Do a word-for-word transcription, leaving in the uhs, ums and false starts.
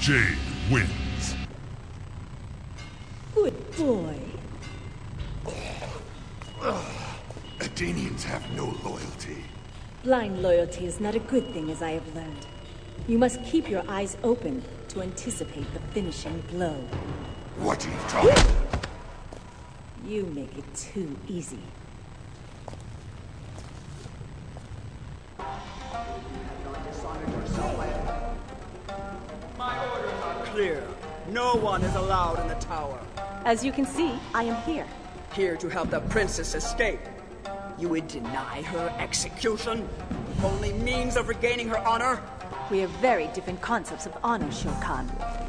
Jade wins. Good boy. Athenians have no loyalty. Blind loyalty is not a good thing, as I have learned. You must keep your eyes open to anticipate the finishing blow. What are you talking about? You make it too easy. My orders are clear. No one is allowed in the tower. As you can see, I am here. Here to help the princess escape. You would deny her execution? Only means of regaining her honor? We have very different concepts of honor, Shokan.